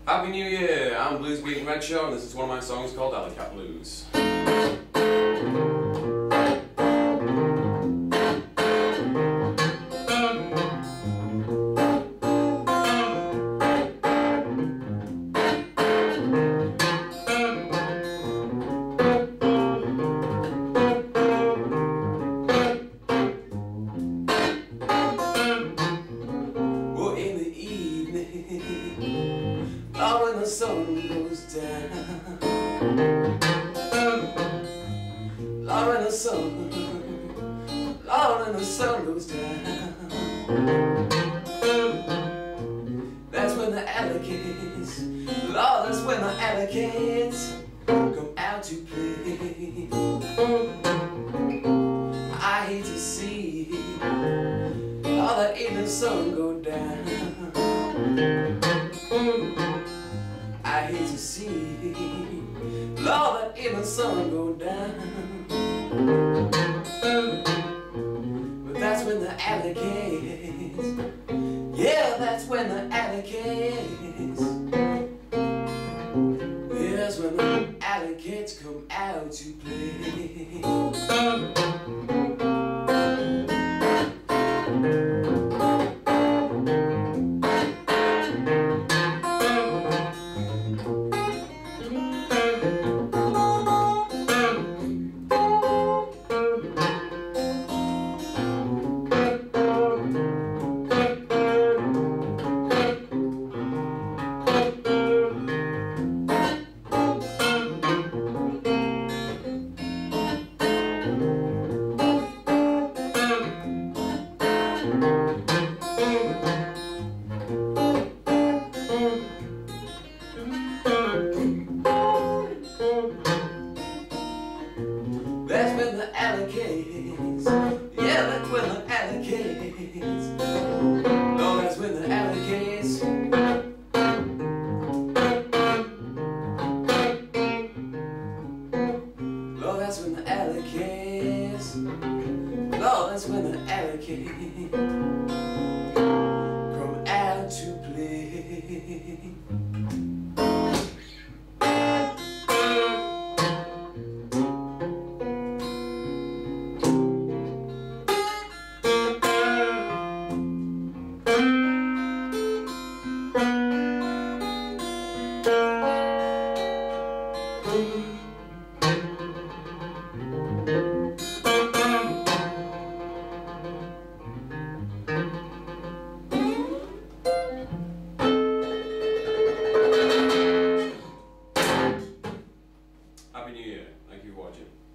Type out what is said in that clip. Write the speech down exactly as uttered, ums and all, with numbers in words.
Happy New Year! I'm BluesBeaten Redshaw and this is one of my songs called Alley Cat Blues. Oh, when the sun goes down, Lord, when the sun, Lord, when the sun goes down, that's when the alligators, Lord, that's when the alligators come out to play. I hate to see all the evening sun go down. I hate to see, Lord, that evening sun go down. But that's when the alligators, yeah, that's when the alligators, yeah, that's when the alligators come out to play. That's when the alligators, yeah, that's when the alligators, no, that's when the alligators, no, that's when the alligators, no, that's when the alligators come out to play. Happy New Year. Thank you for watching.